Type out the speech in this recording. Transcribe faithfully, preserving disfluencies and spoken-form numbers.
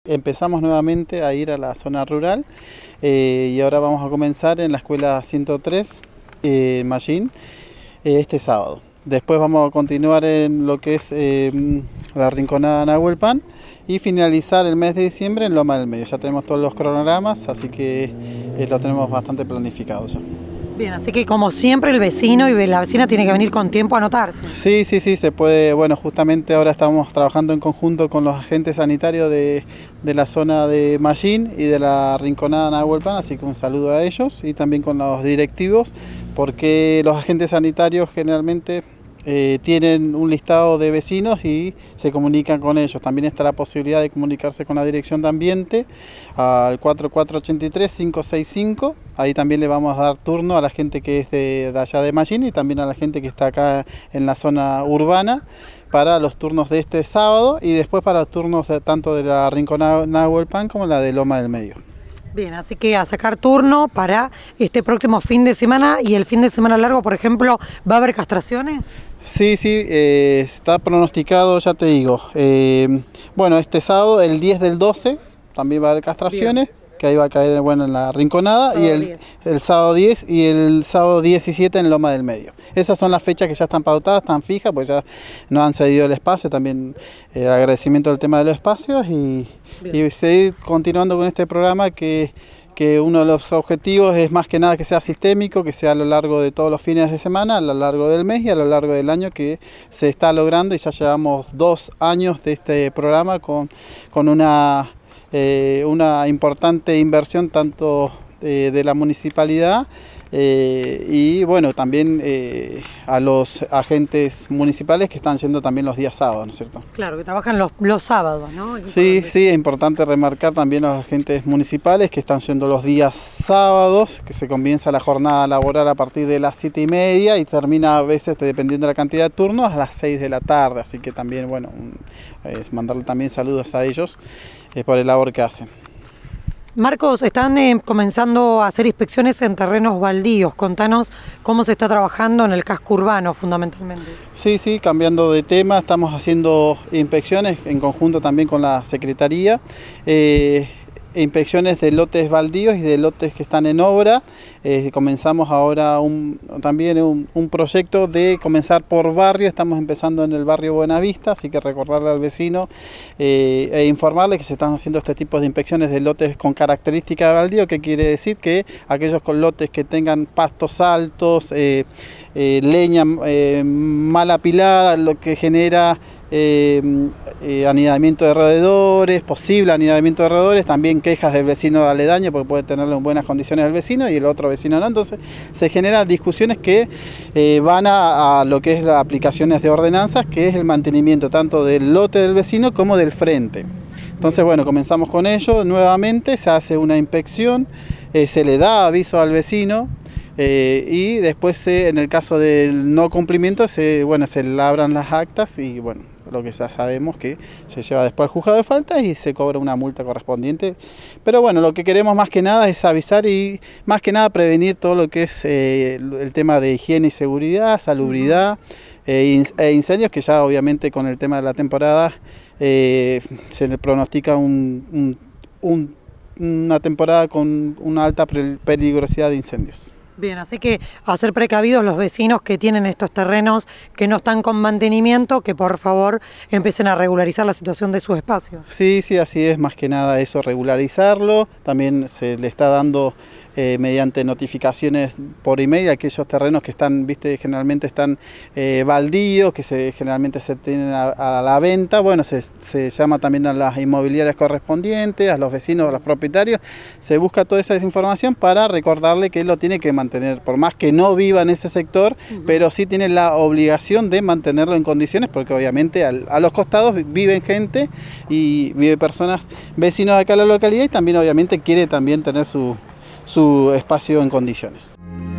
Empezamos nuevamente a ir a la zona rural eh, y ahora vamos a comenzar en la escuela ciento tres, eh, Mallín, eh, este sábado. Después vamos a continuar en lo que es eh, la Rinconada Nahuelpan y finalizar el mes de diciembre en Loma del Medio. Ya tenemos todos los cronogramas, así que eh, lo tenemos bastante planificado ya. Bien, así que como siempre el vecino y la vecina tiene que venir con tiempo a anotarse. Sí, sí, sí, se puede. Bueno, justamente ahora estamos trabajando en conjunto con los agentes sanitarios de, de la zona de Mallín y de la Rinconada Nahuelpan, así que un saludo a ellos y también con los directivos, porque los agentes sanitarios generalmente eh, tienen un listado de vecinos y se comunican con ellos. También está la posibilidad de comunicarse con la Dirección de Ambiente al cuatro cuatro ocho tres, cinco seis cinco. Ahí también le vamos a dar turno a la gente que es de, de allá de Mallín y también a la gente que está acá en la zona urbana para los turnos de este sábado y después para los turnos de, tanto de la Rinconada Nahuelpan como la de Loma del Medio. Bien, así que a sacar turno para este próximo fin de semana. Y el fin de semana largo, por ejemplo, ¿va a haber castraciones? Sí, sí, eh, está pronosticado, ya te digo. Eh, bueno, este sábado, el diez del doce, también va a haber castraciones. Bien. Que ahí va a caer bueno, en la Rinconada, sábado y el, el sábado diez y el sábado diecisiete en Loma del Medio. Esas son las fechas que ya están pautadas, están fijas, pues ya nos han cedido el espacio, también eh, agradecimiento del tema de los espacios y, y seguir continuando con este programa que, que uno de los objetivos es más que nada que sea sistémico, que sea a lo largo de todos los fines de semana, a lo largo del mes y a lo largo del año que se está logrando y ya llevamos dos años de este programa con, con una... Eh, una importante inversión tanto eh, de la municipalidad eh, y bueno, también eh, a los agentes municipales que están yendo también los días sábados, ¿no es cierto? Claro, que trabajan los, los sábados, ¿no? Sí, sí, es importante remarcar también a los agentes municipales que están yendo los días sábados, que se comienza la jornada laboral a partir de las siete y media y termina a veces, dependiendo de la cantidad de turnos, a las seis de la tarde, así que también, bueno, es mandarle también saludos a ellos eh, por el labor que hacen. Marcos, están eh, comenzando a hacer inspecciones en terrenos baldíos. Contanos cómo se está trabajando en el casco urbano fundamentalmente. Sí, sí, cambiando de tema, estamos haciendo inspecciones en conjunto también con la Secretaría. Eh, inspecciones de lotes baldíos y de lotes que están en obra. Eh, comenzamos ahora un, también un, un proyecto de comenzar por barrio. Estamos empezando en el barrio Buenavista, así que recordarle al vecino eh, e informarle que se están haciendo este tipo de inspecciones de lotes con característica de baldío, que quiere decir que aquellos con lotes que tengan pastos altos, eh, eh, leña eh, mal apilada, lo que genera Eh, eh, anidamiento de roedores, posible anidamiento de roedores, también quejas del vecino aledaño porque puede tenerlo en buenas condiciones el vecino y el otro vecino no, entonces se generan discusiones que eh, van a, a lo que es las aplicaciones de ordenanzas, que es el mantenimiento tanto del lote del vecino como del frente. Entonces bueno, comenzamos con ello nuevamente, se hace una inspección, eh, se le da aviso al vecino. Eh, y después se, en el caso del no cumplimiento se, bueno, se labran las actas y bueno, lo que ya sabemos que se lleva después al juzgado de faltas y se cobra una multa correspondiente. Pero bueno, lo que queremos más que nada es avisar y más que nada prevenir todo lo que es eh, el tema de higiene y seguridad, salubridad eh, e incendios, que ya obviamente con el tema de la temporada eh, se le pronostica un, un, un, una temporada con una alta peligrosidad de incendios. Bien, así que a ser precavidos los vecinos que tienen estos terrenos que no están con mantenimiento, que por favor empiecen a regularizar la situación de sus espacios. Sí, sí, así es, más que nada eso, regularizarlo. También se le está dando eh, mediante notificaciones por email a aquellos terrenos que están, viste, generalmente están eh, baldíos, que se, generalmente se tienen a, a la venta. Bueno, se, se llama también a las inmobiliarias correspondientes, a los vecinos, a los propietarios. Se busca toda esa información para recordarle que él lo tiene que mantener, por más que no viva en ese sector, uh-huh. pero sí tiene la obligación de mantenerlo en condiciones, porque obviamente al, a los costados viven gente y vive personas, vecinos de acá en la localidad, y también obviamente quiere también tener su, su espacio en condiciones.